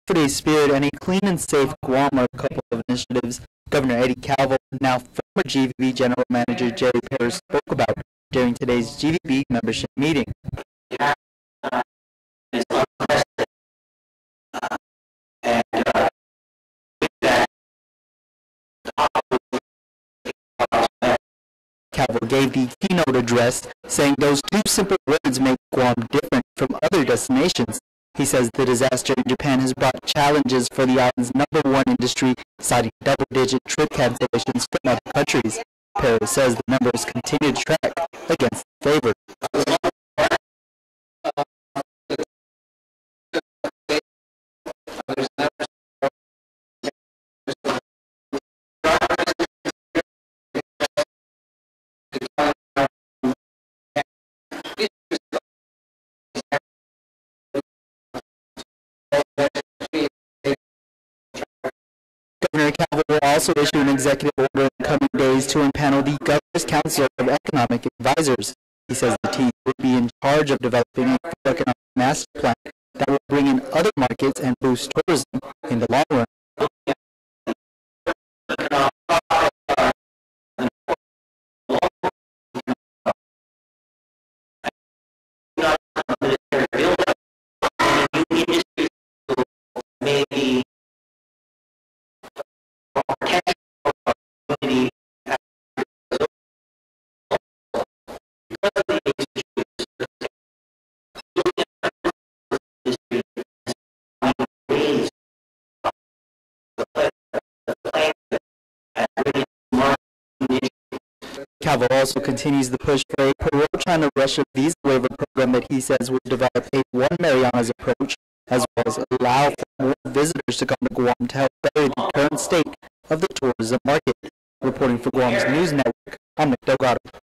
for a Spirit and a Clean and Safe Guam are a couple of initiatives Governor Eddie Calvo, now former GVB General Manager Jerry Perez, spoke about during today's GVB membership meeting. Calvo gave the keynote address, saying those two simple words make Guam different from other destinations. He says the disaster in Japan has brought challenges for the island's #1 industry, citing double-digit trip cancellations from other countries. Perez says the numbers continue to track against the favor. Governor Calvo will also issue an executive order in the coming days to impanel the Governor's Council of Economic Advisors. He says the team will be in charge of developing a full economic master plan that will bring in other markets and boost tourism in the long run. Calvo also continues the push for a pro-China-Russia visa waiver program that he says will develop a One Marianas approach, as well as allow for more visitors to come to Guam to help better the current state of the tourism market. Reporting for Guam's News Network, I'm Nick Delgado.